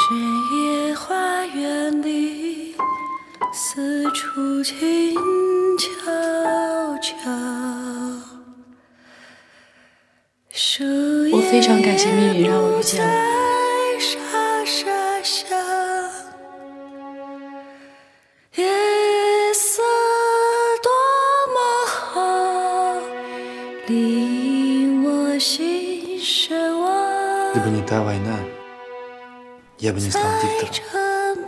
深夜花园里，四处静悄悄。 我非常感谢命运让我遇见了你。 傻傻想，夜色多么好，令我心神往。 Если бы не та война, я бы не стал диктором.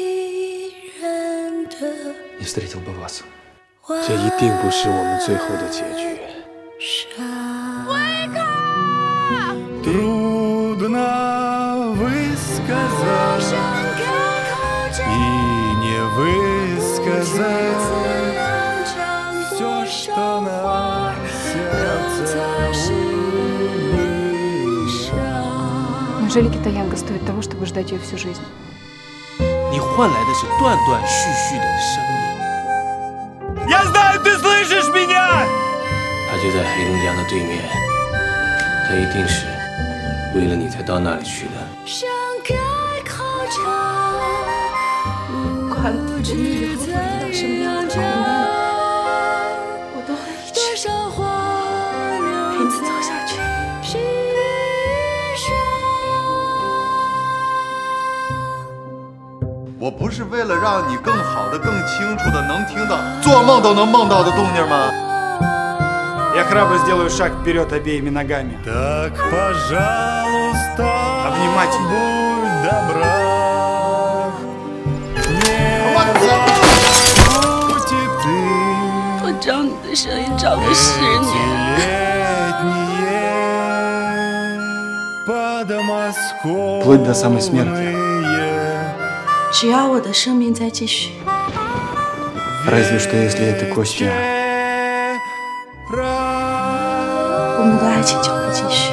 Не встретил бы вас. 这一定不是我们最后的结局。 Трудно высказать и не высказать все, что на сердце умышло. Неужели китаянка стоит того, чтобы ждать ее всю жизнь? 你换来的是断断续续的生命。 Я знаю, ты слышишь меня! 他就在黑龙江的对面，他一定是为了你才到那里去的。 不管我们以后会遇到什么样的苦难，我都会一直陪你走下去。 我不是为了让你更好的、更清楚的能听到做梦都能梦到的动静吗？ Я храбро сделаю шаг вперед обеими ногами. Так, пожалуйста, обнимать будь добра. Будь и ты. 我找你的声音找了10 年。 Вплоть до самой смерти. 只要我的生命在继续。 Разве что если это Костя. 我们的爱情就会继续。